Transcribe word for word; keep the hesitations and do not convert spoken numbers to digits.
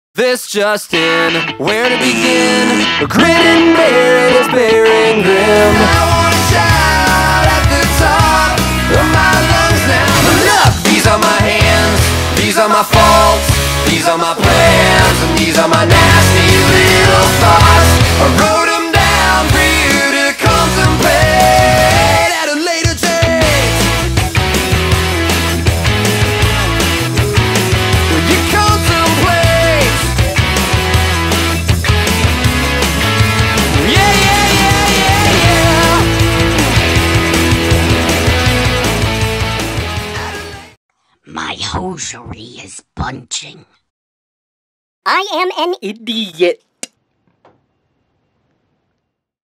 This just in, where to begin? Grin and bear it is bare and grim. I wanna shout at the top of my lungs now. Look, these are my hands, these are my faults, these are my plans, and these are my nasty little thoughts. I wrote them down for you to contemplate at a later date. Will you contemplate? Yeah, yeah, yeah, yeah, yeah. My hosiery is bunching. I am an idiot.